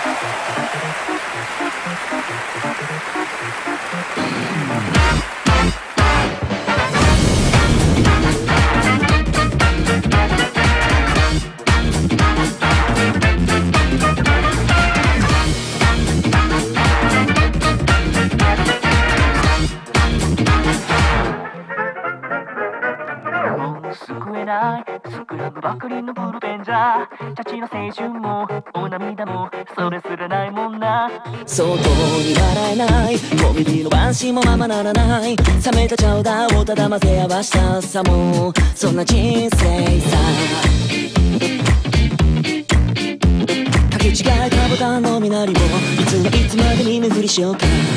救えないスクラムばかりのブルペンじゃたちの青春もお涙もそれすらないもんな。 相当に笑えないコメディの晩鐘もままならない冷めたチャウダーをただ混ぜ合わしたさもそんな人生さ。かけ違えたボタンのみなりをいつもいつまで見ぬふりしようか。